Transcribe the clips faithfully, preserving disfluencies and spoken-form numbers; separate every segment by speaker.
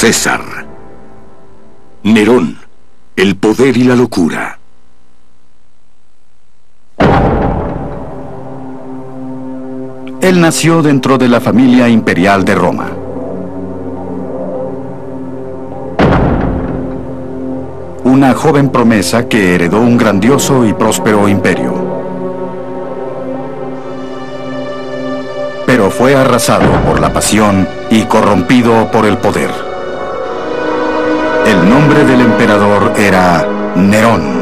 Speaker 1: César. Nerón, el poder y la locura.
Speaker 2: Él nació dentro de la familia imperial de Roma. Una joven promesa que heredó un grandioso y próspero imperio. Pero fue arrasado por la pasión y corrompido por el poder. El nombre del emperador era Nerón.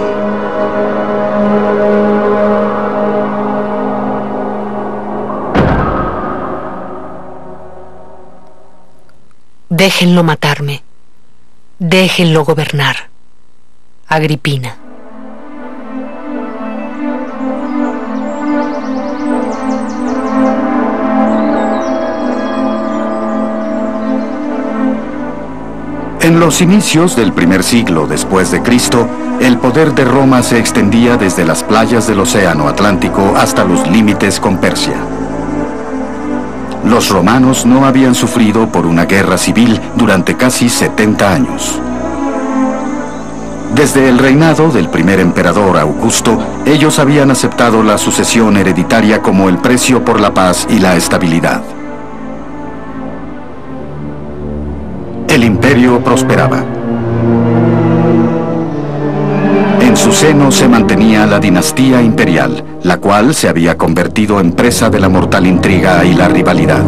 Speaker 3: Déjenlo matarme. Déjenlo gobernar. Agripina.
Speaker 2: En los inicios del primer siglo después de Cristo, el poder de Roma se extendía desde las playas del Océano Atlántico hasta los límites con Persia. Los romanos no habían sufrido por una guerra civil durante casi setenta años. Desde el reinado del primer emperador Augusto, ellos habían aceptado la sucesión hereditaria como el precio por la paz y la estabilidad. El imperio prosperaba. En su seno se mantenía la dinastía imperial, la cual se había convertido en presa de la mortal intriga y la rivalidad.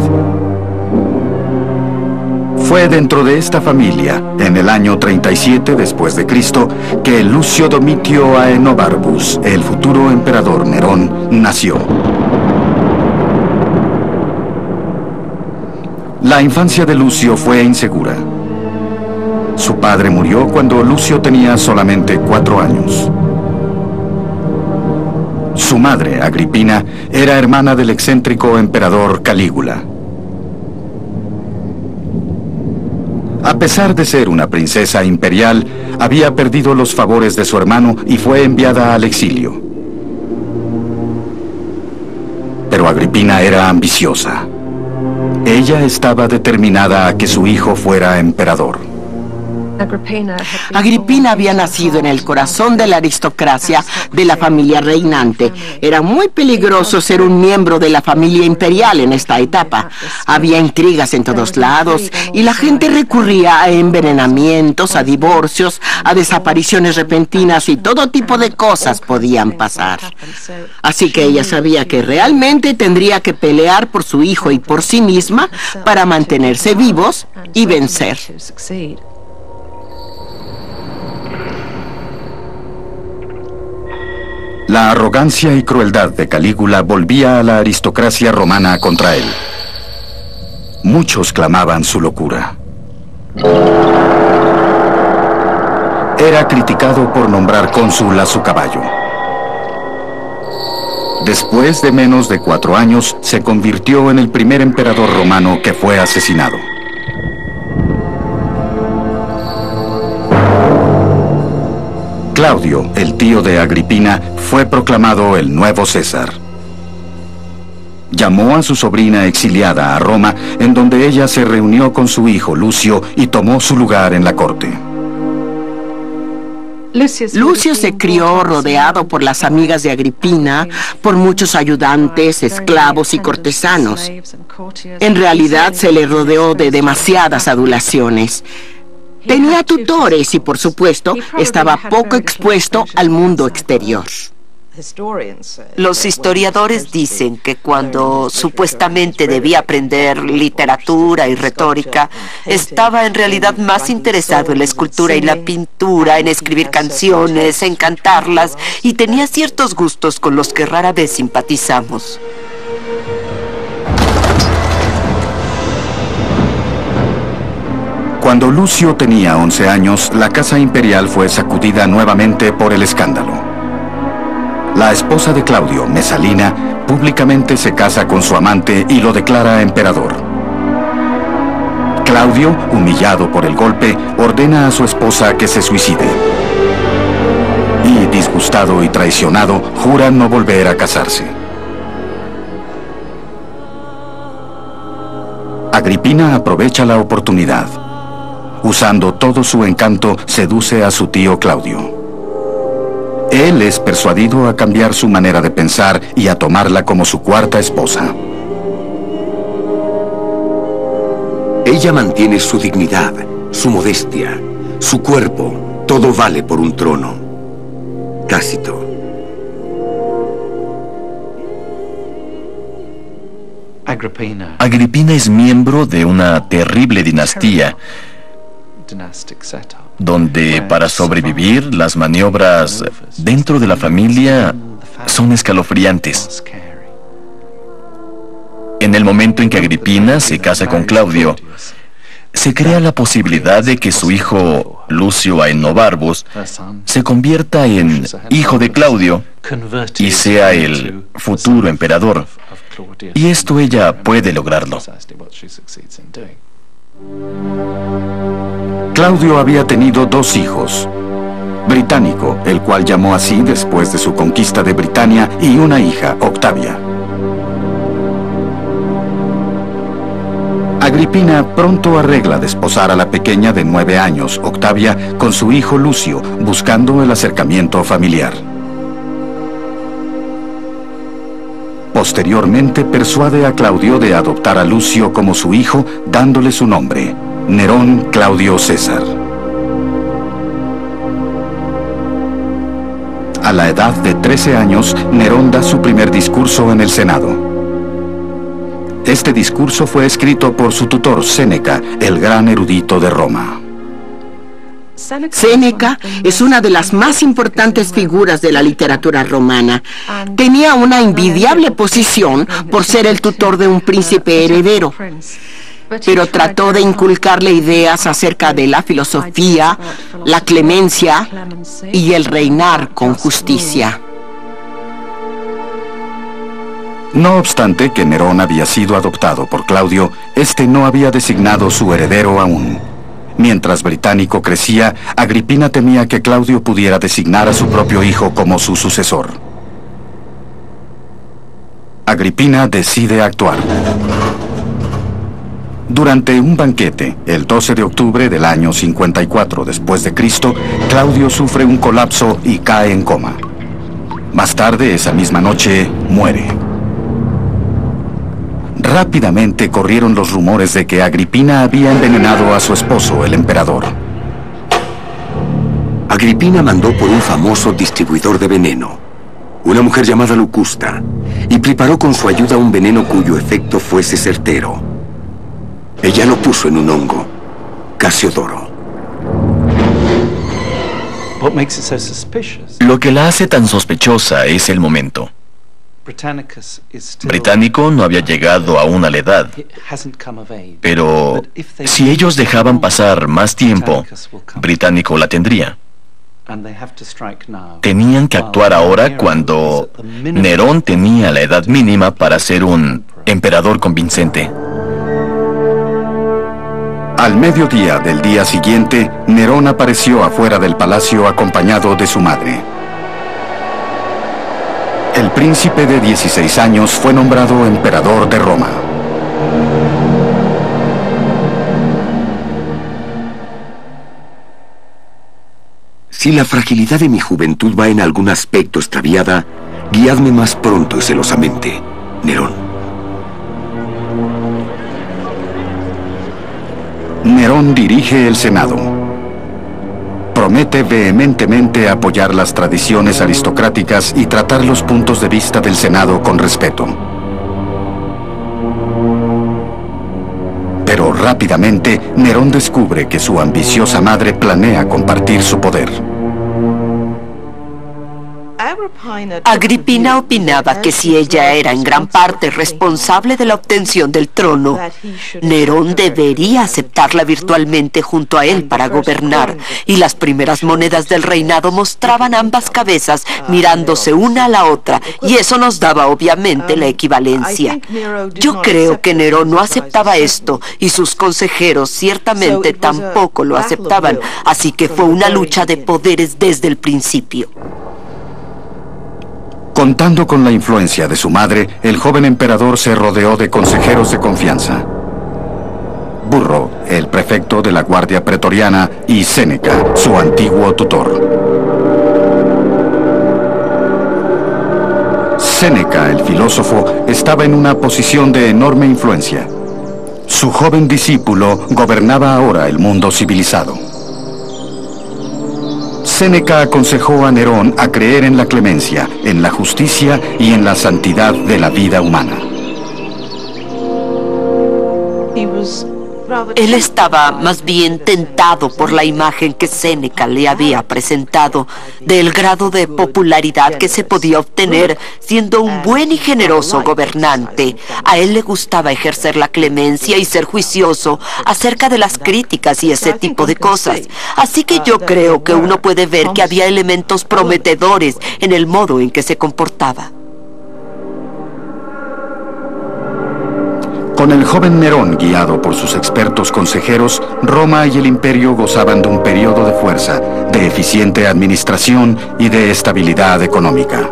Speaker 2: Fue dentro de esta familia, en el año treinta y siete después de Cristo, que Lucio Domitio Aenobarbus, el futuro emperador Nerón, nació. La infancia de Lucio fue insegura. Su padre murió cuando Lucio tenía solamente cuatro años. Su madre, Agripina, era hermana del excéntrico emperador Calígula. A pesar de ser una princesa imperial, había perdido los favores de su hermano y fue enviada al exilio. Pero Agripina era ambiciosa. Ella estaba determinada a que su hijo fuera emperador.
Speaker 4: Agripina había nacido en el corazón de la aristocracia de la familia reinante. Era muy peligroso ser un miembro de la familia imperial en esta etapa. Había intrigas en todos lados y la gente recurría a envenenamientos, a divorcios, a desapariciones repentinas y todo tipo de cosas podían pasar. Así que ella sabía que realmente tendría que pelear por su hijo y por sí misma para mantenerse vivos y vencer.
Speaker 2: La arrogancia y crueldad de Calígula volvía a la aristocracia romana contra él. Muchos clamaban su locura. Era criticado por nombrar cónsul a su caballo. Después de menos de cuatro años, se convirtió en el primer emperador romano que fue asesinado. Claudio, el tío de Agripina, fue proclamado el nuevo César. Llamó a su sobrina exiliada a Roma, en donde ella se reunió con su hijo Lucio y tomó su lugar en la corte.
Speaker 4: Lucio se crió rodeado por las amigas de Agripina, por muchos ayudantes, esclavos y cortesanos. En realidad se le rodeó de demasiadas adulaciones. Tenía tutores y, por supuesto, estaba poco expuesto al mundo exterior.
Speaker 5: Los historiadores dicen que cuando supuestamente debía aprender literatura y retórica, estaba en realidad más interesado en la escultura y la pintura, en escribir canciones, en cantarlas, y tenía ciertos gustos con los que rara vez simpatizamos.
Speaker 2: Cuando Lucio tenía once años, la casa imperial fue sacudida nuevamente por el escándalo. La esposa de Claudio, Mesalina, públicamente se casa con su amante y lo declara emperador. Claudio, humillado por el golpe, ordena a su esposa que se suicide. Y, disgustado y traicionado, jura no volver a casarse. Agripina aprovecha la oportunidad. Usando todo su encanto, seduce a su tío Claudio. Él es persuadido a cambiar su manera de pensar y a tomarla como su cuarta esposa.
Speaker 1: Ella mantiene su dignidad, su modestia, su cuerpo. Todo vale por un trono. Tácito.
Speaker 6: Agripina es miembro de una terrible dinastía, donde para sobrevivir las maniobras dentro de la familia son escalofriantes. En el momento en que Agripina se casa con Claudio, se crea la posibilidad de que su hijo Lucio Aenobarbus se convierta en hijo de Claudio y sea el futuro emperador. Y esto ella puede lograrlo.
Speaker 2: Claudio había tenido dos hijos. Británico, el cual llamó así después de su conquista de Britania, y una hija, Octavia. Agripina pronto arregla desposar a la pequeña de nueve años, Octavia, con su hijo Lucio, buscando el acercamiento familiar. Posteriormente persuade a Claudio de adoptar a Lucio como su hijo, dándole su nombre, Nerón Claudio César. A la edad de trece años, Nerón da su primer discurso en el Senado. Este discurso fue escrito por su tutor Séneca, el gran erudito de Roma.
Speaker 4: Séneca es una de las más importantes figuras de la literatura romana. Tenía una envidiable posición por ser el tutor de un príncipe heredero, pero trató de inculcarle ideas acerca de la filosofía, la clemencia y el reinar con justicia.
Speaker 2: No obstante que Nerón había sido adoptado por Claudio, este no había designado su heredero aún. Mientras Británico crecía, Agripina temía que Claudio pudiera designar a su propio hijo como su sucesor. Agripina decide actuar. Durante un banquete, el doce de octubre del año cincuenta y cuatro después de Cristo, Claudio sufre un colapso y cae en coma. Más tarde, esa misma noche, muere. Rápidamente corrieron los rumores de que Agripina había envenenado a su esposo, el emperador.
Speaker 1: Agripina mandó por un famoso distribuidor de veneno, una mujer llamada Locusta, y preparó con su ayuda un veneno cuyo efecto fuese certero. Ella lo puso en un hongo, Casiodoro.
Speaker 6: Lo que la hace tan sospechosa es el momento. Británico no había llegado aún a la edad, pero si ellos dejaban pasar más tiempo, Británico la tendría. Tenían que actuar ahora cuando Nerón tenía la edad mínima para ser un emperador convincente.
Speaker 2: Al mediodía del día siguiente, Nerón apareció afuera del palacio acompañado de su madre. El príncipe de dieciséis años fue nombrado emperador de Roma.
Speaker 1: Si la fragilidad de mi juventud va en algún aspecto extraviada, guiadme más pronto y celosamente, Nerón.
Speaker 2: Nerón dirige el Senado. Promete vehementemente apoyar las tradiciones aristocráticas y tratar los puntos de vista del Senado con respeto. Pero rápidamente, Nerón descubre que su ambiciosa madre planea compartir su poder.
Speaker 5: Agripina opinaba que si ella era en gran parte responsable de la obtención del trono, Nerón debería aceptarla virtualmente junto a él para gobernar, y las primeras monedas del reinado mostraban ambas cabezas mirándose una a la otra, y eso nos daba obviamente la equivalencia. Yo creo que Nerón no aceptaba esto, y sus consejeros ciertamente tampoco lo aceptaban, así que fue una lucha de poderes desde el principio.
Speaker 2: Contando con la influencia de su madre, el joven emperador se rodeó de consejeros de confianza. Burro, el prefecto de la Guardia Pretoriana, y Séneca, su antiguo tutor. Séneca, el filósofo, estaba en una posición de enorme influencia. Su joven discípulo gobernaba ahora el mundo civilizado. Séneca aconsejó a Nerón a creer en la clemencia, en la justicia y en la santidad de la vida humana.
Speaker 5: Él estaba más bien tentado por la imagen que Séneca le había presentado del grado de popularidad que se podía obtener siendo un buen y generoso gobernante. A él le gustaba ejercer la clemencia y ser juicioso acerca de las críticas y ese tipo de cosas. Así que yo creo que uno puede ver que había elementos prometedores en el modo en que se comportaba.
Speaker 2: Con el joven Nerón guiado por sus expertos consejeros, Roma y el Imperio gozaban de un periodo de fuerza, de eficiente administración y de estabilidad económica.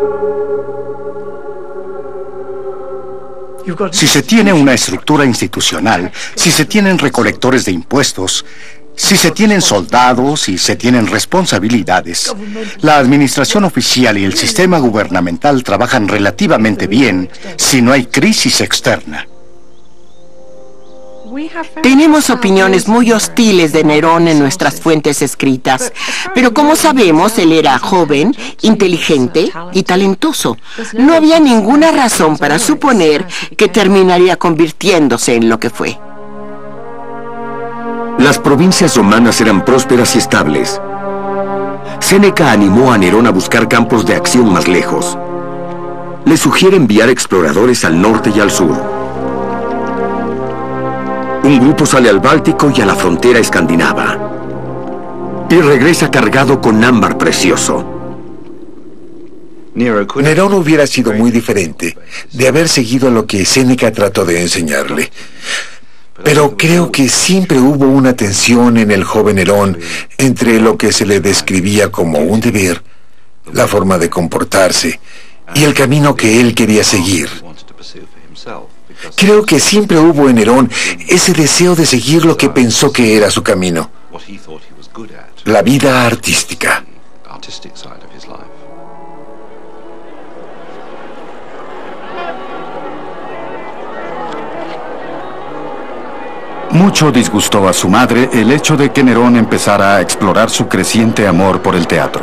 Speaker 7: Si se tiene una estructura institucional, si se tienen recolectores de impuestos, si se tienen soldados y se tienen responsabilidades, la administración oficial y el sistema gubernamental trabajan relativamente bien si no hay crisis externa.
Speaker 4: Tenemos opiniones muy hostiles de Nerón en nuestras fuentes escritas, pero como sabemos, él era joven, inteligente y talentoso. No había ninguna razón para suponer que terminaría convirtiéndose en lo que fue.
Speaker 1: Las provincias romanas eran prósperas y estables. Séneca animó a Nerón a buscar campos de acción más lejos. Le sugiere enviar exploradores al norte y al sur. Un grupo sale al Báltico y a la frontera escandinava. Y regresa cargado con ámbar precioso.
Speaker 8: Nerón hubiera sido muy diferente de haber seguido lo que Séneca trató de enseñarle. Pero creo que siempre hubo una tensión en el joven Nerón entre lo que se le describía como un deber, la forma de comportarse y el camino que él quería seguir. Creo que siempre hubo en Nerón ese deseo de seguir lo que pensó que era su camino, la vida artística.
Speaker 2: Mucho disgustó a su madre el hecho de que Nerón empezara a explorar su creciente amor por el teatro.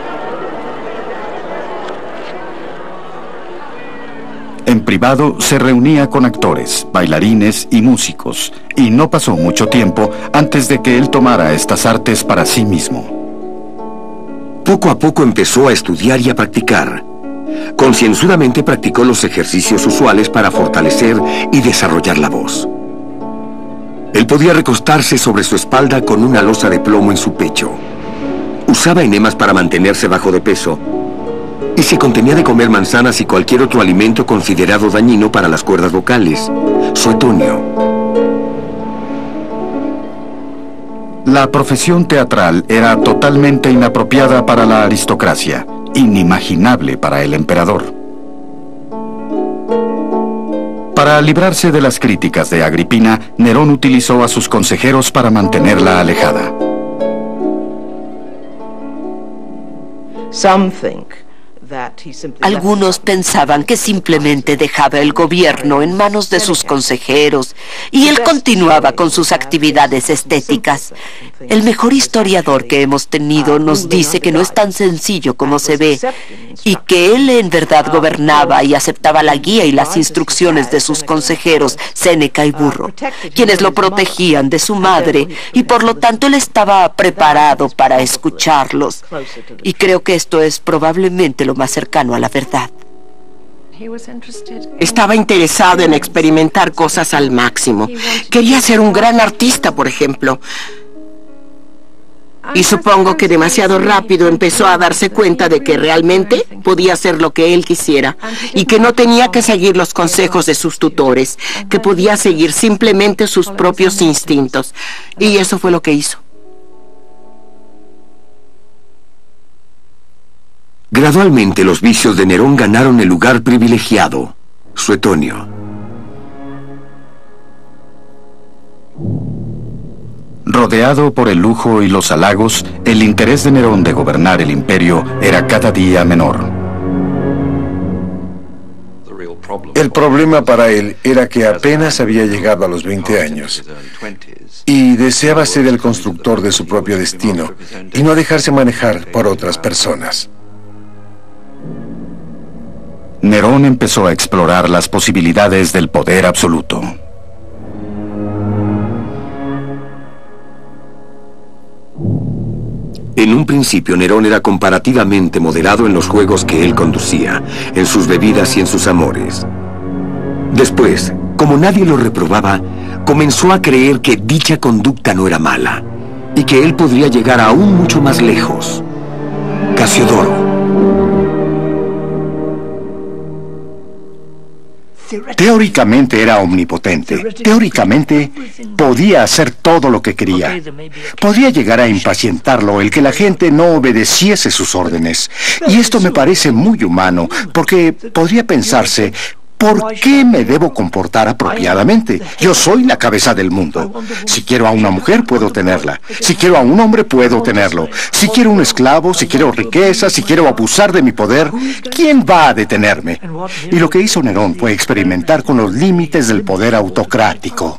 Speaker 2: En privado se reunía con actores, bailarines y músicos, y no pasó mucho tiempo antes de que él tomara estas artes para sí mismo.
Speaker 1: Poco a poco empezó a estudiar y a practicar. Concienzudamente practicó los ejercicios usuales para fortalecer y desarrollar la voz. Él podía recostarse sobre su espalda con una losa de plomo en su pecho. Usaba enemas para mantenerse bajo de peso. Y se contenía de comer manzanas y cualquier otro alimento considerado dañino para las cuerdas vocales. Suetonio.
Speaker 2: La profesión teatral era totalmente inapropiada para la aristocracia, inimaginable para el emperador. Para librarse de las críticas de Agripina, Nerón utilizó a sus consejeros para mantenerla alejada.
Speaker 5: Algunos pensaban que simplemente dejaba el gobierno en manos de sus consejeros y él continuaba con sus actividades estéticas. El mejor historiador que hemos tenido nos dice que no es tan sencillo como se ve y que él en verdad gobernaba y aceptaba la guía y las instrucciones de sus consejeros, Séneca y Burro, quienes lo protegían de su madre y por lo tanto él estaba preparado para escucharlos. Y creo que esto es probablemente lo más cercano a la verdad.
Speaker 4: Estaba interesado en experimentar cosas al máximo. Quería ser un gran artista, por ejemplo. Y supongo que demasiado rápido empezó a darse cuenta de que realmente podía hacer lo que él quisiera y que no tenía que seguir los consejos de sus tutores, que podía seguir simplemente sus propios instintos. Y eso fue lo que hizo.
Speaker 1: Gradualmente los vicios de Nerón ganaron el lugar privilegiado, Suetonio.
Speaker 2: Rodeado por el lujo y los halagos, el interés de Nerón de gobernar el imperio era cada día menor.
Speaker 8: El problema para él era que apenas había llegado a los veinte años y deseaba ser el constructor de su propio destino y no dejarse manejar por otras personas.
Speaker 2: Nerón empezó a explorar las posibilidades del poder absoluto.
Speaker 1: En un principio, Nerón era comparativamente moderado en los juegos que él conducía, en sus bebidas y en sus amores. Después, como nadie lo reprobaba, comenzó a creer que dicha conducta no era mala, y que él podría llegar aún mucho más lejos. Casiodoro.
Speaker 7: Teóricamente era omnipotente. Teóricamente podía hacer todo lo que quería. Podría llegar a impacientarlo el que la gente no obedeciese sus órdenes. Y esto me parece muy humano, porque podría pensarse: ¿por qué me debo comportar apropiadamente? Yo soy la cabeza del mundo. Si quiero a una mujer, puedo tenerla. Si quiero a un hombre, puedo tenerlo. Si quiero un esclavo, si quiero riqueza, si quiero abusar de mi poder, ¿quién va a detenerme? Y lo que hizo Nerón fue experimentar con los límites del poder autocrático.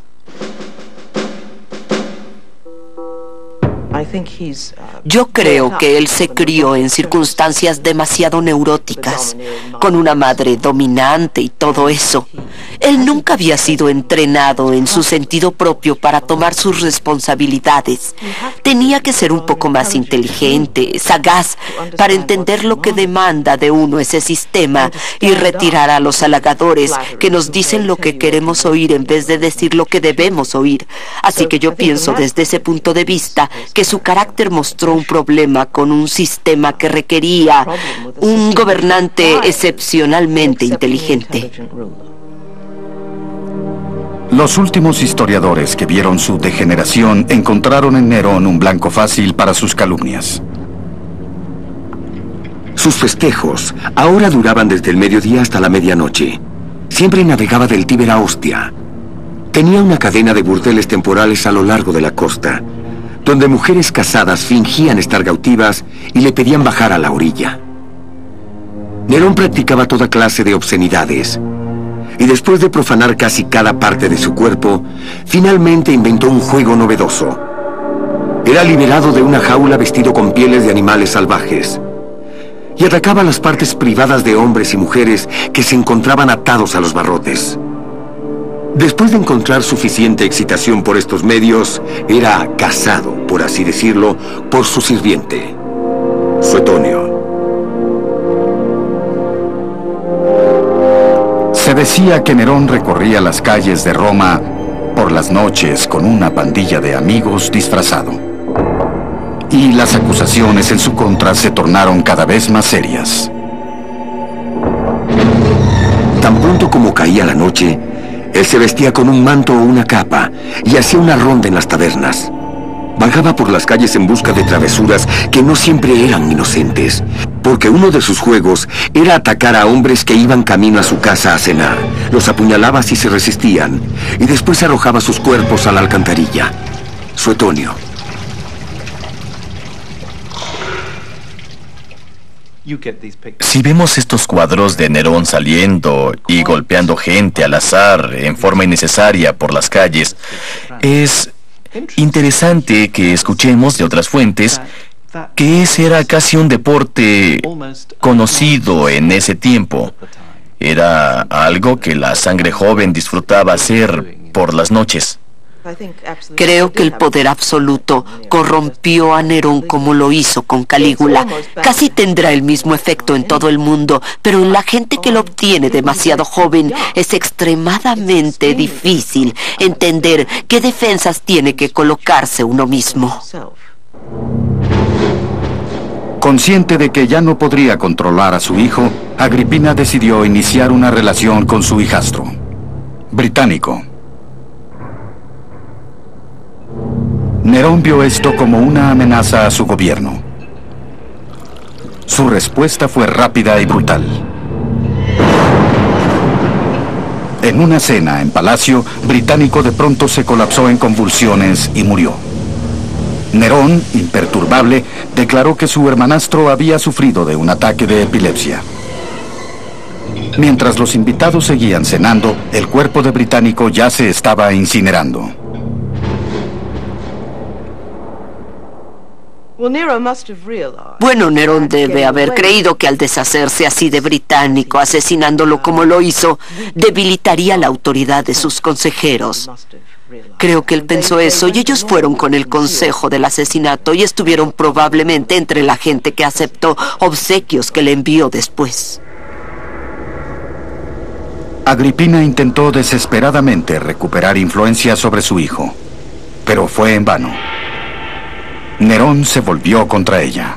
Speaker 5: Yo creo que él se crió en circunstancias demasiado neuróticas, con una madre dominante y todo eso. Él nunca había sido entrenado en su sentido propio para tomar sus responsabilidades. Tenía que ser un poco más inteligente, sagaz, para entender lo que demanda de uno ese sistema y retirar a los halagadores que nos dicen lo que queremos oír en vez de decir lo que debemos oír. Así que yo pienso desde ese punto de vista que su carácter mostró un problema con un sistema que requería un gobernante excepcionalmente inteligente.
Speaker 2: Los últimos historiadores que vieron su degeneración encontraron en Nerón un blanco fácil para sus calumnias.
Speaker 1: Sus festejos ahora duraban desde el mediodía hasta la medianoche. Siempre navegaba del Tíber a Ostia. Tenía una cadena de burdeles temporales a lo largo de la costa, donde mujeres casadas fingían estar cautivas y le pedían bajar a la orilla. Nerón practicaba toda clase de obscenidades, y después de profanar casi cada parte de su cuerpo, finalmente inventó un juego novedoso. Era liberado de una jaula vestido con pieles de animales salvajes, y atacaba las partes privadas de hombres y mujeres que se encontraban atados a los barrotes. Después de encontrar suficiente excitación por estos medios, era casado, por así decirlo, por su sirviente, Suetonio.
Speaker 2: Se decía que Nerón recorría las calles de Roma por las noches con una pandilla de amigos disfrazado. Y las acusaciones en su contra se tornaron cada vez más serias.
Speaker 1: Tan pronto como caía la noche, él se vestía con un manto o una capa y hacía una ronda en las tabernas. Vagaba por las calles en busca de travesuras que no siempre eran inocentes, porque uno de sus juegos era atacar a hombres que iban camino a su casa a cenar. Los apuñalaba si se resistían y después arrojaba sus cuerpos a la alcantarilla. Suetonio.
Speaker 6: Si vemos estos cuadros de Nerón saliendo y golpeando gente al azar en forma innecesaria por las calles, es interesante que escuchemos de otras fuentes que ese era casi un deporte conocido en ese tiempo. Era algo que la sangre joven disfrutaba hacer por las noches.
Speaker 5: Creo que el poder absoluto corrompió a Nerón como lo hizo con Calígula. Casi tendrá el mismo efecto en todo el mundo, pero en la gente que lo obtiene demasiado joven es extremadamente difícil entender qué defensas tiene que colocarse uno mismo.
Speaker 2: Consciente de que ya no podría controlar a su hijo, Agripina decidió iniciar una relación con su hijastro, británico. Nerón vio esto como una amenaza a su gobierno. Su respuesta fue rápida y brutal. En una cena en palacio, Británico de pronto se colapsó en convulsiones y murió. Nerón, imperturbable, declaró que su hermanastro había sufrido de un ataque de epilepsia. Mientras los invitados seguían cenando, el cuerpo de Británico ya se estaba incinerando.
Speaker 5: Bueno, Nerón debe haber creído que al deshacerse así de Británico, asesinándolo como lo hizo, debilitaría la autoridad de sus consejeros. Creo que él pensó eso y ellos fueron con el consejo del asesinato y estuvieron probablemente entre la gente que aceptó obsequios que le envió después.
Speaker 2: Agripina intentó desesperadamente recuperar influencia sobre su hijo, pero fue en vano. Nerón se volvió contra ella.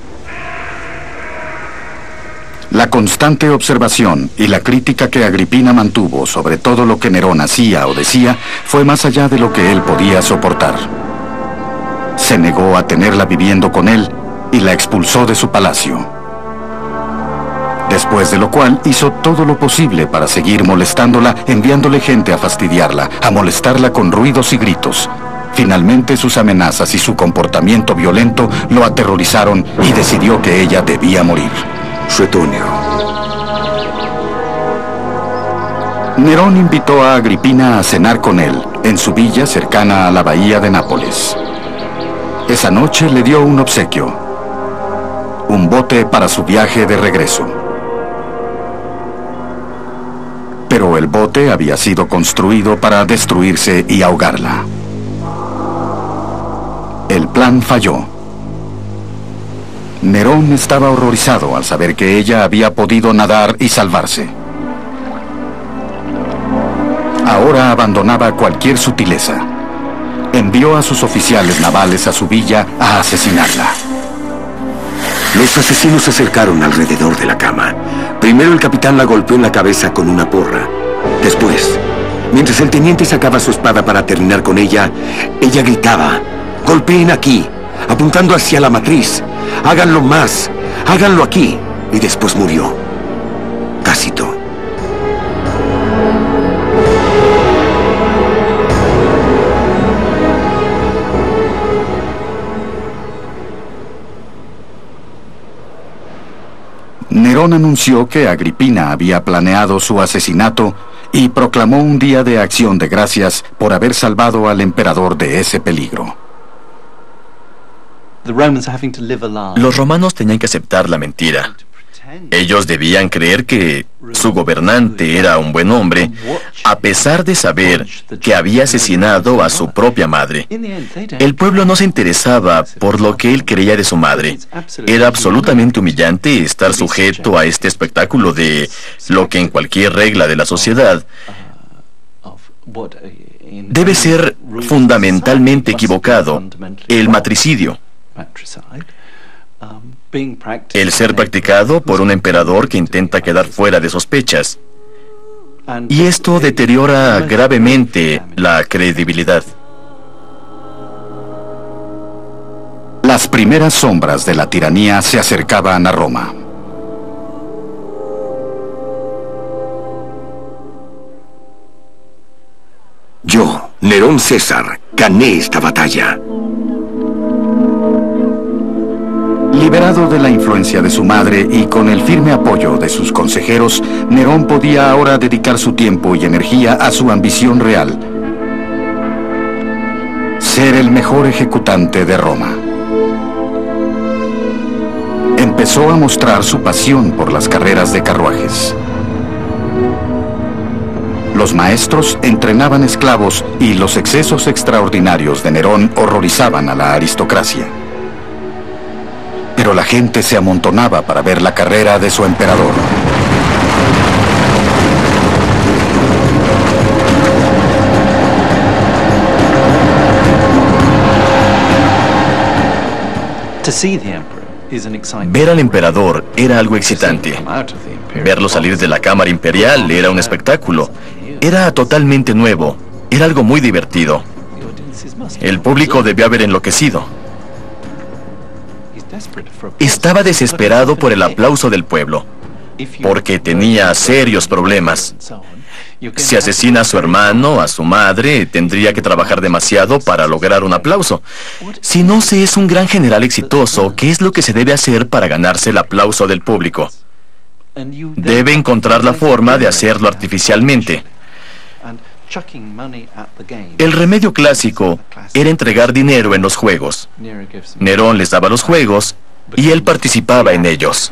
Speaker 2: La constante observación y la crítica que Agripina mantuvo sobre todo lo que Nerón hacía o decía fue más allá de lo que él podía soportar. Se negó a tenerla viviendo con él y la expulsó de su palacio. Después de lo cual hizo todo lo posible para seguir molestándola, enviándole gente a fastidiarla, a molestarla con ruidos y gritos. Finalmente sus amenazas y su comportamiento violento lo aterrorizaron y decidió que ella debía morir.
Speaker 1: Suetonio.
Speaker 2: Nerón invitó a Agripina a cenar con él en su villa cercana a la bahía de Nápoles. Esa noche le dio un obsequio, un bote para su viaje de regreso. Pero el bote había sido construido para destruirse y ahogarla. El plan falló. Nerón estaba horrorizado al saber que ella había podido nadar y salvarse. Ahora abandonaba cualquier sutileza. Envió a sus oficiales navales a su villa a asesinarla.
Speaker 1: Los asesinos se acercaron alrededor de la cama. Primero el capitán la golpeó en la cabeza con una porra. Después, mientras el teniente sacaba su espada para terminar con ella, ella gritaba: «Golpeen aquí», apuntando hacia la matriz. «Háganlo más, háganlo aquí». Y después murió. Tácito.
Speaker 2: Nerón anunció que Agripina había planeado su asesinato y proclamó un día de acción de gracias por haber salvado al emperador de ese peligro.
Speaker 6: Los romanos tenían que aceptar la mentira. Ellos debían creer que su gobernante era un buen hombre, a pesar de saber que había asesinado a su propia madre. El pueblo no se interesaba por lo que él creía de su madre. Era absolutamente humillante estar sujeto a este espectáculo de lo que en cualquier regla de la sociedad debe ser fundamentalmente equivocado: el matricidio. El ser practicado por un emperador que intenta quedar fuera de sospechas. Y esto deteriora gravemente la credibilidad.
Speaker 2: Las primeras sombras de la tiranía se acercaban a Roma.
Speaker 1: Yo, Nerón César, gané esta batalla.
Speaker 2: Liberado de la influencia de su madre y con el firme apoyo de sus consejeros, Nerón podía ahora dedicar su tiempo y energía a su ambición real: ser el mejor ejecutante de Roma. Empezó a mostrar su pasión por las carreras de carruajes. Los maestros entrenaban esclavos y los excesos extraordinarios de Nerón horrorizaban a la aristocracia. Pero la gente se amontonaba para ver la carrera de su emperador.
Speaker 6: Ver al emperador era algo excitante. Verlo salir de la cámara imperial era un espectáculo. Era totalmente nuevo. Era algo muy divertido. El público debió haber enloquecido. Estaba desesperado por el aplauso del pueblo, porque tenía serios problemas. Si asesina a su hermano, a su madre, tendría que trabajar demasiado para lograr un aplauso. Si no se es un gran general exitoso, ¿qué es lo que se debe hacer para ganarse el aplauso del público? Debe encontrar la forma de hacerlo artificialmente. El remedio clásico era entregar dinero en los juegos. Nerón les daba los juegos y él participaba en ellos.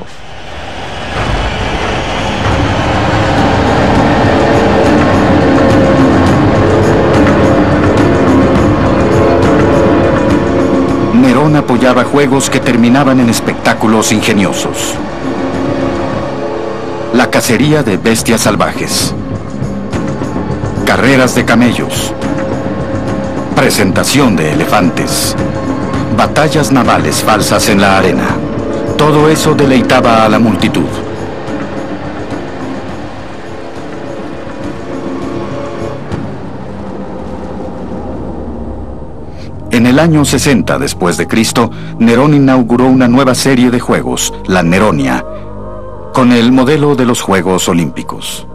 Speaker 2: Nerón apoyaba juegos que terminaban en espectáculos ingeniosos. La cacería de bestias salvajes. Carreras de camellos. Presentación de elefantes. Batallas navales falsas en la arena. Todo eso deleitaba a la multitud. En el año sesenta después de Cristo, Nerón inauguró una nueva serie de juegos, la Neronia, con el modelo de los Juegos Olímpicos.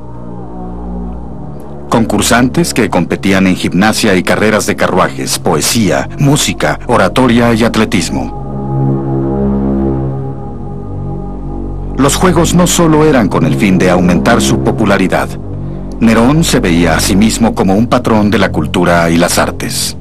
Speaker 2: Concursantes que competían en gimnasia y carreras de carruajes, poesía, música, oratoria y atletismo. Los juegos no solo eran con el fin de aumentar su popularidad. Nerón se veía a sí mismo como un patrón de la cultura y las artes.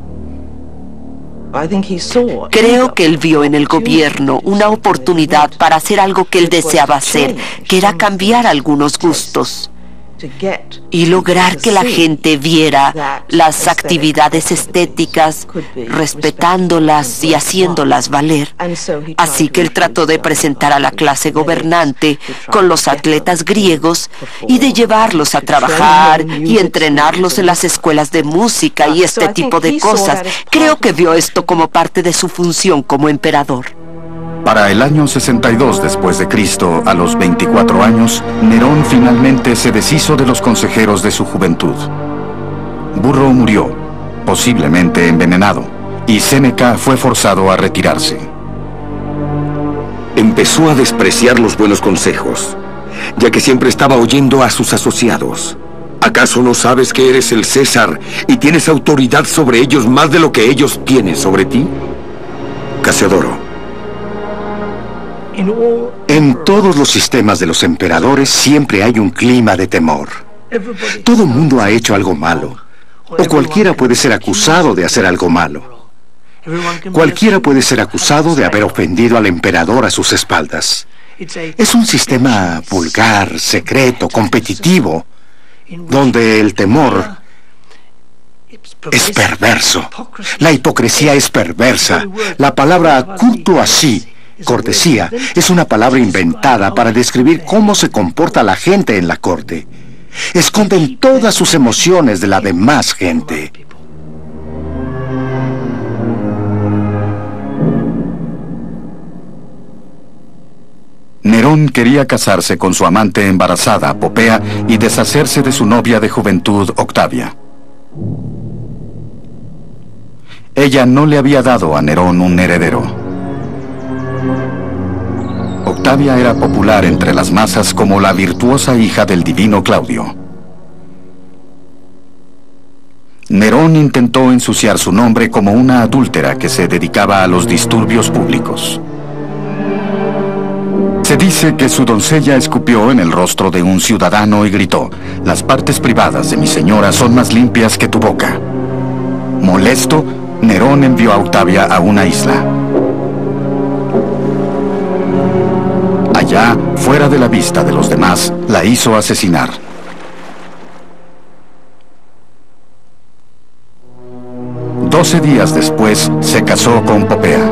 Speaker 5: Creo que él vio en el gobierno una oportunidad para hacer algo que él deseaba hacer, que era cambiar algunos gustos y lograr que la gente viera las actividades estéticas, respetándolas y haciéndolas valer. Así que él trató de presentar a la clase gobernante con los atletas griegos y de llevarlos a trabajar y entrenarlos en las escuelas de música y este tipo de cosas. Creo que vio esto como parte de su función como emperador.
Speaker 2: Para el año sesenta y dos después de Cristo, a los veinticuatro años, Nerón finalmente se deshizo de los consejeros de su juventud. Burro murió, posiblemente envenenado, y Séneca fue forzado a retirarse.
Speaker 1: Empezó a despreciar los buenos consejos, ya que siempre estaba oyendo a sus asociados. ¿Acaso no sabes que eres el César y tienes autoridad sobre ellos más de lo que ellos tienen sobre ti? Casiodoro.
Speaker 7: En todos los sistemas de los emperadores siempre hay un clima de temor. Todo mundo ha hecho algo malo, o cualquiera puede ser acusado de hacer algo malo. Cualquiera puede ser acusado de haber ofendido al emperador a sus espaldas. Es un sistema vulgar, secreto, competitivo, donde el temor es perverso. La hipocresía es perversa. La palabra courtoisie, cortesía, es una palabra inventada para describir cómo se comporta la gente en la corte. Esconden todas sus emociones de la demás gente.
Speaker 2: Nerón quería casarse con su amante embarazada, Popea, y deshacerse de su novia de juventud, Octavia. Ella no le había dado a Nerón un heredero. Octavia era popular entre las masas como la virtuosa hija del divino Claudio. Nerón intentó ensuciar su nombre como una adúltera que se dedicaba a los disturbios públicos. Se dice que su doncella escupió en el rostro de un ciudadano y gritó: "Las partes privadas de mi señora son más limpias que tu boca". Molesto, Nerón envió a Octavia a una isla. Allá, fuera de la vista de los demás, la hizo asesinar. Doce días después, se casó con Popea.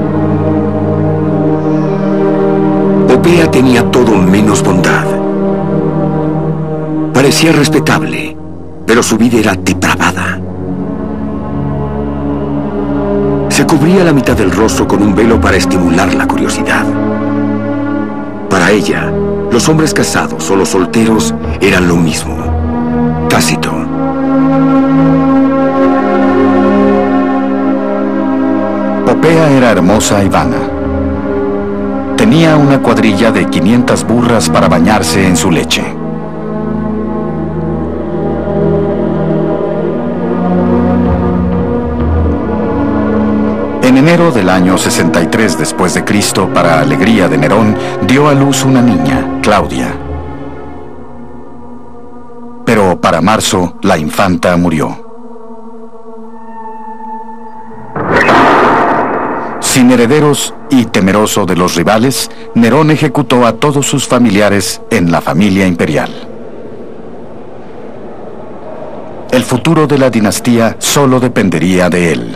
Speaker 1: Popea tenía todo menos bondad. Parecía respetable, pero su vida era depravada. Se cubría la mitad del rostro con un velo para estimular la curiosidad. Para ella, los hombres casados o los solteros eran lo mismo. Tácito.
Speaker 2: Popea era hermosa y vana. Tenía una cuadrilla de quinientas burras para bañarse en su leche. enero del año sesenta y tres después de Cristo, para alegría de Nerón, dio a luz una niña, Claudia. Pero para marzo, la infanta murió. Sin herederos y temeroso de los rivales, Nerón ejecutó a todos sus familiares en la familia imperial. El futuro de la dinastía solo dependería de él.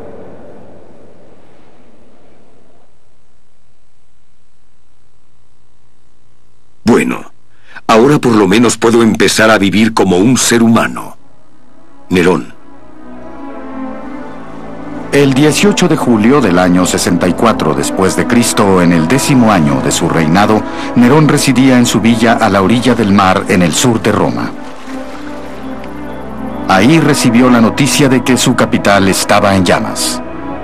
Speaker 1: Bueno, ahora por lo menos puedo empezar a vivir como un ser humano. Nerón.
Speaker 2: El dieciocho de julio del año sesenta y cuatro después de Cristo, en el décimo año de su reinado, Nerón residía en su villa a la orilla del mar en el sur de Roma. Ahí recibió la noticia de que su capital estaba en llamas.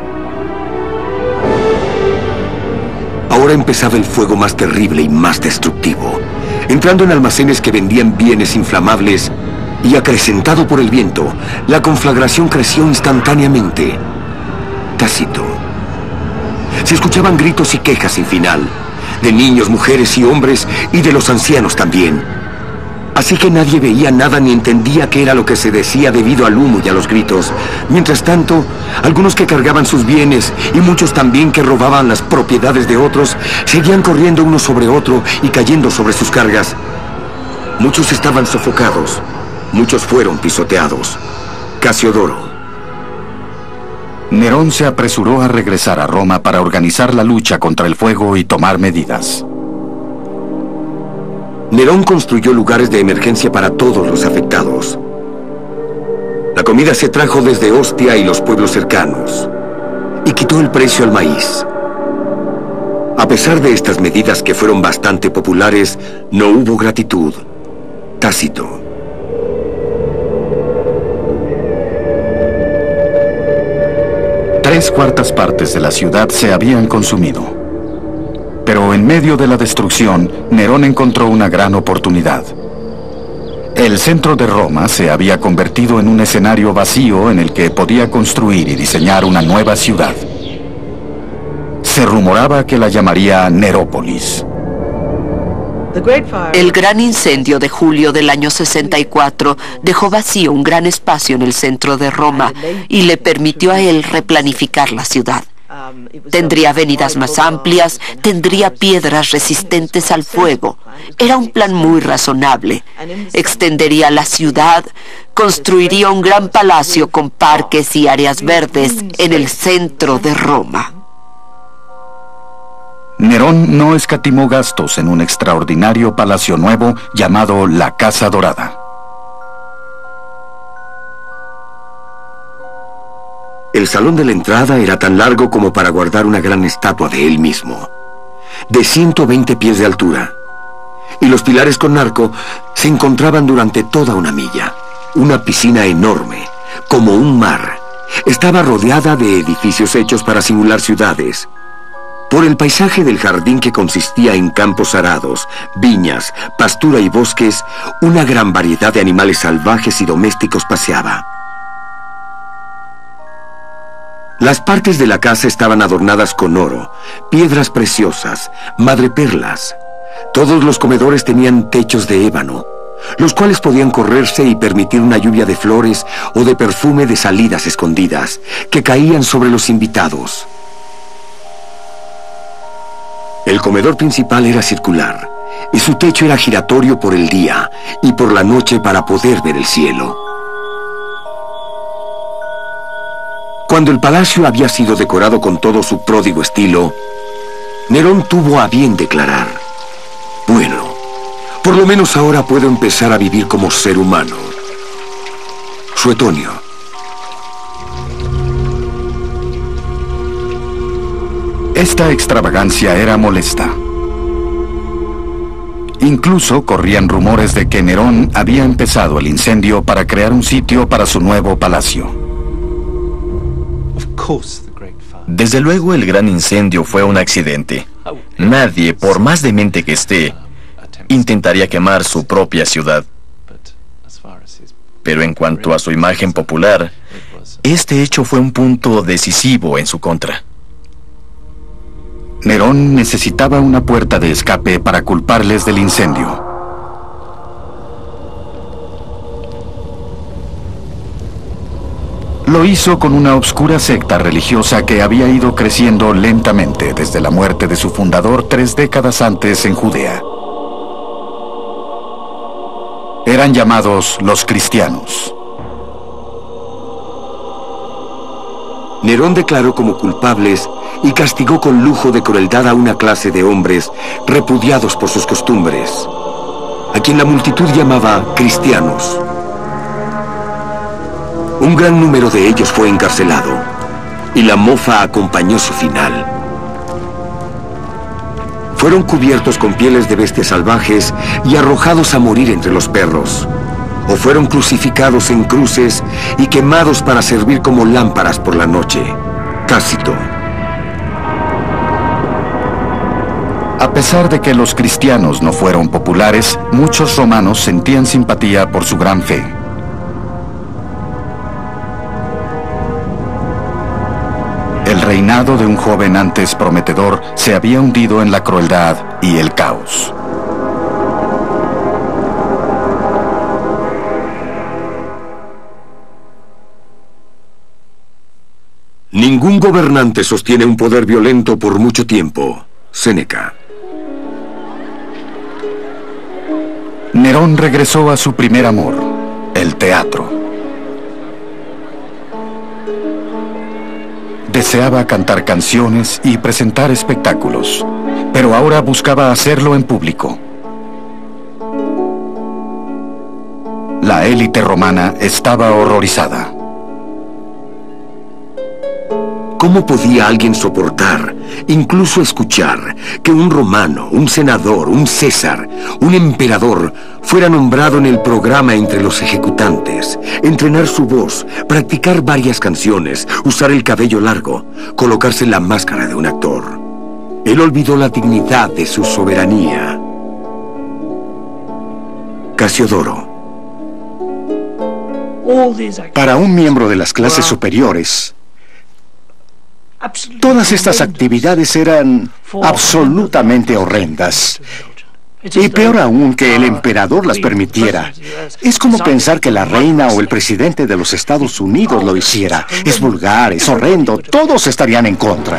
Speaker 1: Ahora empezaba el fuego más terrible y más destructivo, entrando en almacenes que vendían bienes inflamables, y acrecentado por el viento, la conflagración creció instantáneamente. Tácito. Se escuchaban gritos y quejas sin final, de niños, mujeres y hombres, y de los ancianos también. Así que nadie veía nada ni entendía qué era lo que se decía debido al humo y a los gritos. Mientras tanto, algunos que cargaban sus bienes, y muchos también que robaban las propiedades de otros, seguían corriendo uno sobre otro y cayendo sobre sus cargas. Muchos estaban sofocados, muchos fueron pisoteados. Casiodoro.
Speaker 2: Nerón se apresuró a regresar a Roma para organizar la lucha contra el fuego y tomar medidas.
Speaker 1: Nerón construyó lugares de emergencia para todos los afectados. La comida se trajo desde Ostia y los pueblos cercanos, y quitó el precio al maíz. A pesar de estas medidas, que fueron bastante populares, no hubo gratitud. Tácito.
Speaker 2: Tres cuartas partes de la ciudad se habían consumido. Pero en medio de la destrucción, Nerón encontró una gran oportunidad. El centro de Roma se había convertido en un escenario vacío en el que podía construir y diseñar una nueva ciudad. Se rumoraba que la llamaría Nerópolis.
Speaker 5: El gran incendio de julio del año sesenta y cuatro dejó vacío un gran espacio en el centro de Roma y le permitió a él replanificar la ciudad. Tendría avenidas más amplias, tendría piedras resistentes al fuego. Era un plan muy razonable. Extendería la ciudad, construiría un gran palacio con parques y áreas verdes en el centro de Roma.
Speaker 2: Nerón no escatimó gastos en un extraordinario palacio nuevo llamado la Casa Dorada.
Speaker 1: El salón de la entrada era tan largo como para guardar una gran estatua de él mismo, de ciento veinte pies de altura, y los pilares con arco se encontraban durante toda una milla. Una piscina enorme, como un mar, estaba rodeada de edificios hechos para simular ciudades. Por el paisaje del jardín, que consistía en campos arados, viñas, pastura y bosques, una gran variedad de animales salvajes y domésticos paseaba. Las partes de la casa estaban adornadas con oro, piedras preciosas, madreperlas. Todos los comedores tenían techos de ébano, los cuales podían correrse y permitir una lluvia de flores o de perfume de salidas escondidas, que caían sobre los invitados. El comedor principal era circular, y su techo era giratorio por el día y por la noche para poder ver el cielo. Cuando el palacio había sido decorado con todo su pródigo estilo, Nerón tuvo a bien declarar: bueno, por lo menos ahora puedo empezar a vivir como ser humano. Suetonio.
Speaker 2: Esta extravagancia era molesta. Incluso corrían rumores de que Nerón había empezado el incendio para crear un sitio para su nuevo palacio.
Speaker 6: Desde luego el gran incendio fue un accidente. Nadie, por más demente que esté, intentaría quemar su propia ciudad. Pero en cuanto a su imagen popular, Este hecho fue un punto decisivo en su contra.
Speaker 2: Nerón necesitaba una puerta de escape para culparles del incendio. Lo hizo con una obscura secta religiosa que había ido creciendo lentamente desde la muerte de su fundador tres décadas antes en Judea. Eran llamados los cristianos.
Speaker 1: Nerón declaró como culpables y castigó con lujo de crueldad a una clase de hombres repudiados por sus costumbres, a quien la multitud llamaba cristianos. Un gran número de ellos fue encarcelado, y la mofa acompañó su final. Fueron cubiertos con pieles de bestias salvajes y arrojados a morir entre los perros, o fueron crucificados en cruces y quemados para servir como lámparas por la noche. Tácito.
Speaker 2: A pesar de que los cristianos no fueron populares, muchos romanos sentían simpatía por su gran fe. El reinado de un joven antes prometedor se había hundido en la crueldad y el caos.
Speaker 1: Ningún gobernante sostiene un poder violento por mucho tiempo. Séneca.
Speaker 2: Nerón regresó a su primer amor, el teatro. Deseaba cantar canciones y presentar espectáculos, pero ahora buscaba hacerlo en público. La élite romana estaba horrorizada.
Speaker 1: ¿Cómo podía alguien soportar, incluso escuchar, que un romano, un senador, un César, un emperador fuera nombrado en el programa entre los ejecutantes, entrenar su voz, practicar varias canciones, usar el cabello largo, colocarse la máscara de un actor? Él olvidó la dignidad de su soberanía. Casiodoro.
Speaker 7: Para un miembro de las clases superiores, todas estas actividades eran absolutamente horrendas. Y peor aún que el emperador las permitiera. Es como pensar que la reina o el presidente de los Estados Unidos lo hiciera. Es vulgar, es horrendo, todos estarían en contra.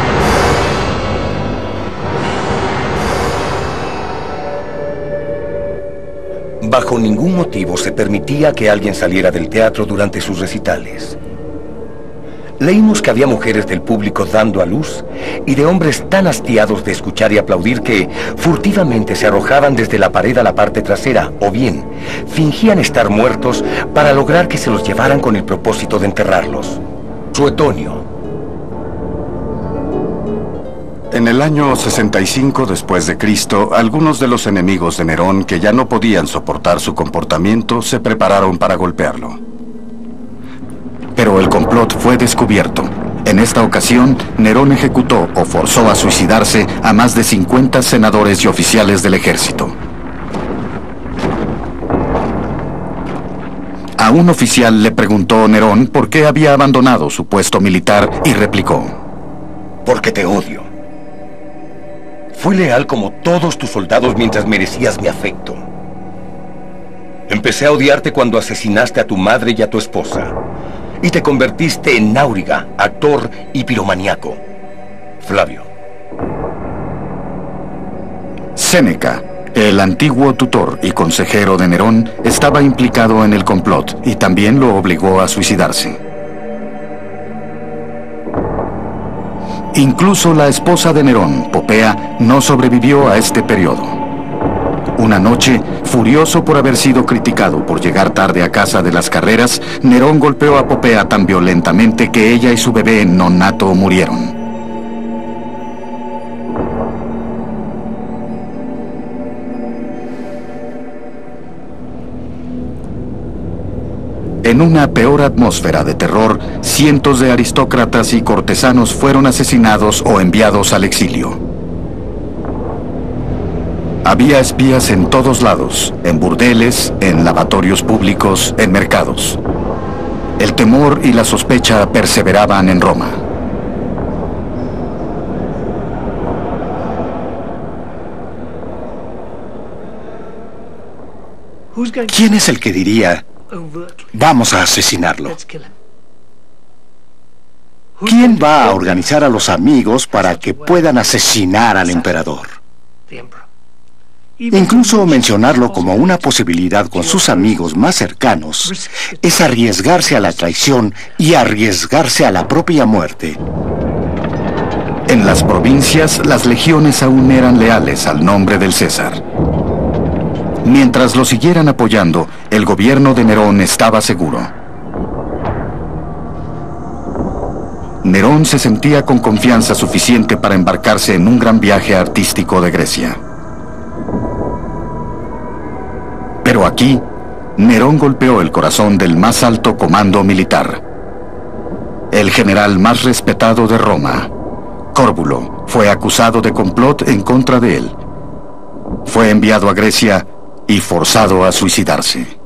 Speaker 1: Bajo ningún motivo se permitía que alguien saliera del teatro durante sus recitales. Leímos que había mujeres del público dando a luz y de hombres tan hastiados de escuchar y aplaudir que furtivamente se arrojaban desde la pared a la parte trasera, o bien fingían estar muertos para lograr que se los llevaran con el propósito de enterrarlos. Suetonio.
Speaker 2: En el año sesenta y cinco después de Cristo, algunos de los enemigos de Nerón, que ya no podían soportar su comportamiento, se prepararon para golpearlo. Pero el complot fue descubierto. En esta ocasión, Nerón ejecutó o forzó a suicidarse a más de cincuenta senadores y oficiales del ejército. A un oficial le preguntó Nerón por qué había abandonado su puesto militar y replicó:
Speaker 1: porque te odio. Fui leal como todos tus soldados mientras merecías mi afecto. Empecé a odiarte cuando asesinaste a tu madre y a tu esposa. Y te convertiste en náuriga, actor y piromaníaco. Flavio.
Speaker 2: Séneca, el antiguo tutor y consejero de Nerón, estaba implicado en el complot y también lo obligó a suicidarse. Incluso la esposa de Nerón, Popea, no sobrevivió a este periodo. Una noche, furioso por haber sido criticado por llegar tarde a casa de las carreras, Nerón golpeó a Popea tan violentamente que ella y su bebé nonato murieron. En una peor atmósfera de terror, cientos de aristócratas y cortesanos fueron asesinados o enviados al exilio. Había espías en todos lados, en burdeles, en lavatorios públicos, en mercados. El temor y la sospecha perseveraban en Roma.
Speaker 7: ¿Quién es el que diría, vamos a asesinarlo? ¿Quién va a organizar a los amigos para que puedan asesinar al emperador? Incluso mencionarlo como una posibilidad con sus amigos más cercanos es arriesgarse a la traición y arriesgarse a la propia muerte.
Speaker 2: En las provincias, las legiones aún eran leales al nombre del César. Mientras lo siguieran apoyando, el gobierno de Nerón estaba seguro. Nerón se sentía con confianza suficiente para embarcarse en un gran viaje artístico de Grecia. Pero aquí, Nerón golpeó el corazón del más alto comando militar. El general más respetado de Roma, Córbulo, fue acusado de complot en contra de él. Fue enviado a Grecia y forzado a suicidarse.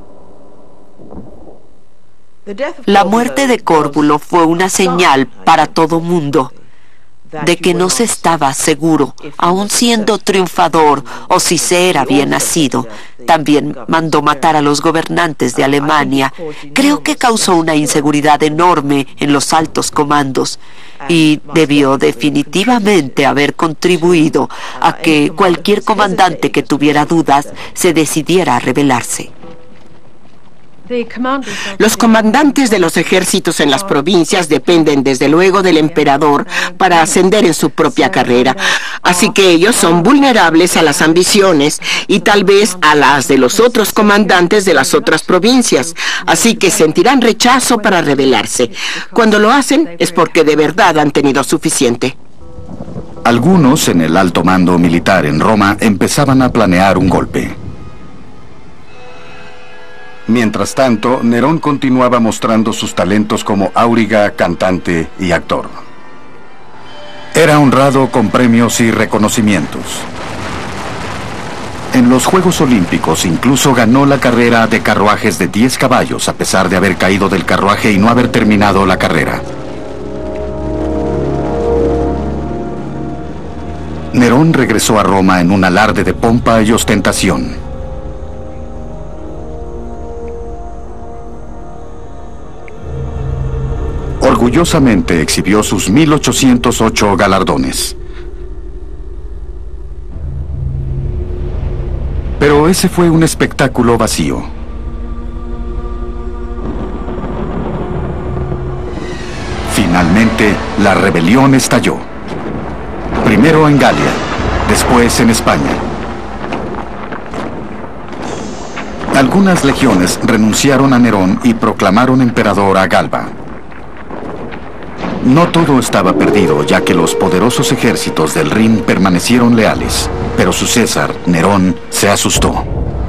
Speaker 5: La muerte de Córbulo fue una señal para todo mundo de que no se estaba seguro, aun siendo triunfador o si se era bien nacido. También mandó matar a los gobernantes de Alemania. Creo que causó una inseguridad enorme en los altos comandos y debió definitivamente haber contribuido a que cualquier comandante que tuviera dudas se decidiera a rebelarse.
Speaker 4: Los comandantes de los ejércitos en las provincias dependen desde luego del emperador para ascender en su propia carrera, así que ellos son vulnerables a las ambiciones y tal vez a las de los otros comandantes de las otras provincias, así que sentirán rechazo para rebelarse. Cuando lo hacen es porque de verdad han tenido suficiente.
Speaker 2: Algunos en el alto mando militar en Roma empezaban a planear un golpe. Mientras tanto, Nerón continuaba mostrando sus talentos como auriga, cantante y actor. Era honrado con premios y reconocimientos. En los Juegos Olímpicos incluso ganó la carrera de carruajes de diez caballos a pesar de haber caído del carruaje y no haber terminado la carrera. Nerón regresó a Roma en un alarde de pompa y ostentación. Orgullosamente exhibió sus mil ochocientos ocho galardones. Pero ese fue un espectáculo vacío. Finalmente, la rebelión estalló. Primero en Galia, después en España. Algunas legiones renunciaron a Nerón y proclamaron emperador a Galba. No todo estaba perdido, ya que los poderosos ejércitos del Rin permanecieron leales, pero su César, Nerón, se asustó.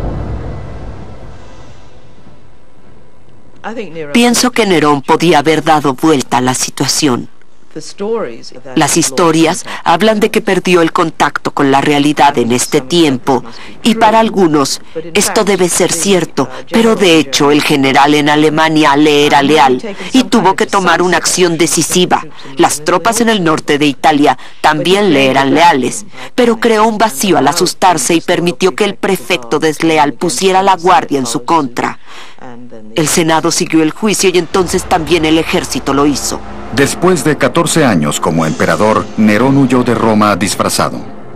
Speaker 5: Pienso que Nerón podía haber dado vuelta a la situación. Las historias hablan de que perdió el contacto con la realidad en este tiempo, y para algunos esto debe ser cierto, pero de hecho el general en Alemania le era leal y tuvo que tomar una acción decisiva. Las tropas en el norte de Italia también le eran leales, pero creó un vacío al asustarse y permitió que el prefecto desleal pusiera la guardia en su contra. El Senado siguió el juicio y entonces también el ejército lo hizo.
Speaker 2: Después de catorce años como emperador, Nerón huyó de Roma disfrazado.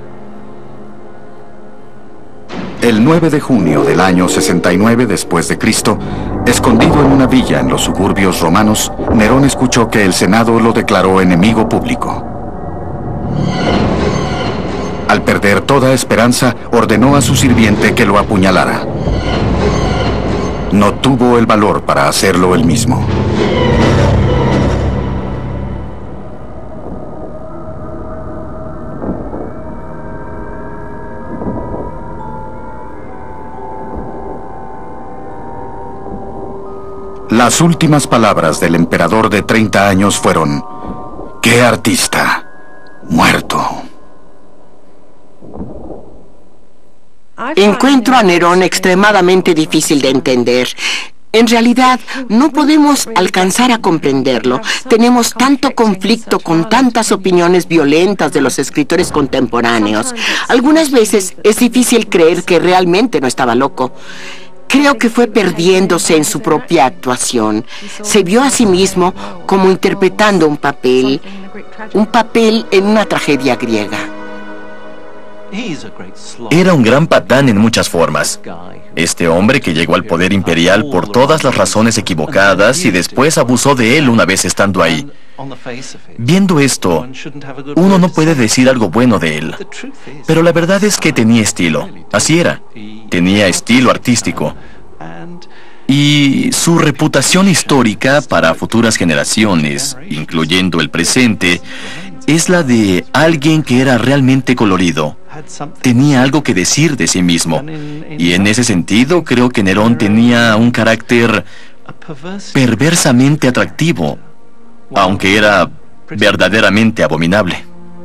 Speaker 2: El nueve de junio del año sesenta y nueve después de Cristo, escondido en una villa en los suburbios romanos, Nerón escuchó que el Senado lo declaró enemigo público. Al perder toda esperanza, ordenó a su sirviente que lo apuñalara. No tuvo el valor para hacerlo él mismo. Las últimas palabras del emperador de treinta años fueron: ¡qué artista! ¡Muerto!
Speaker 4: Encuentro a Nerón extremadamente difícil de entender. En realidad, no podemos alcanzar a comprenderlo. Tenemos tanto conflicto con tantas opiniones violentas de los escritores contemporáneos. Algunas veces es difícil creer que realmente no estaba loco. Creo que fue perdiéndose en su propia actuación. Se vio a sí mismo como interpretando un papel, un papel en una tragedia griega.
Speaker 6: Era un gran patán en muchas formas. Este hombre que llegó al poder imperial por todas las razones equivocadas y después abusó de él una vez estando ahí. Viendo esto, uno no puede decir algo bueno de él. Pero la verdad es que tenía estilo. Así era. Tenía estilo artístico. Y su reputación histórica para futuras generaciones, incluyendo el presente, es la de alguien que era realmente colorido. Tenía algo que decir de sí mismo. Y en ese sentido creo que Nerón tenía un carácter perversamente atractivo, aunque era verdaderamente abominable.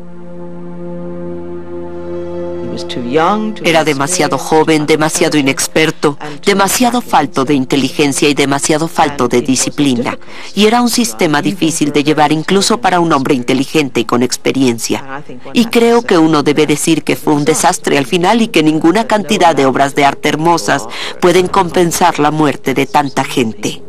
Speaker 5: Era demasiado joven, demasiado inexperto, demasiado falto de inteligencia y demasiado falto de disciplina. Y era un sistema difícil de llevar incluso para un hombre inteligente y con experiencia. Y creo que uno debe decir que fue un desastre al final y que ninguna cantidad de obras de arte hermosas pueden compensar la muerte de tanta gente.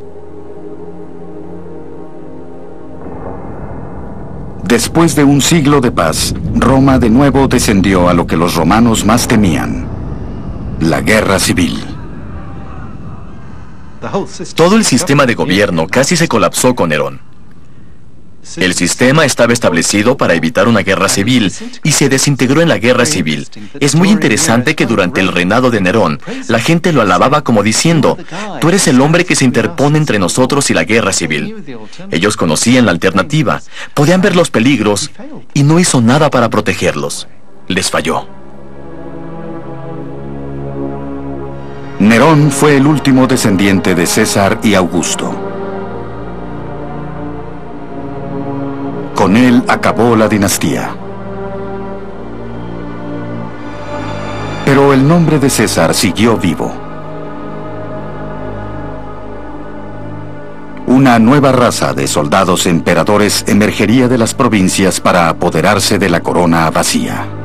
Speaker 2: Después de un siglo de paz, Roma de nuevo descendió a lo que los romanos más temían: la guerra civil.
Speaker 6: Todo el sistema de gobierno casi se colapsó con Nerón. El sistema estaba establecido para evitar una guerra civil y se desintegró en la guerra civil. Es muy interesante que durante el reinado de Nerón, la gente lo alababa como diciendo: tú eres el hombre que se interpone entre nosotros y la guerra civil. Ellos conocían la alternativa, podían ver los peligros y no hizo nada para protegerlos. Les falló.
Speaker 2: Nerón fue el último descendiente de César y Augusto. Con él acabó la dinastía. Pero el nombre de César siguió vivo. Una nueva raza de soldados emperadores emergería de las provincias para apoderarse de la corona vacía.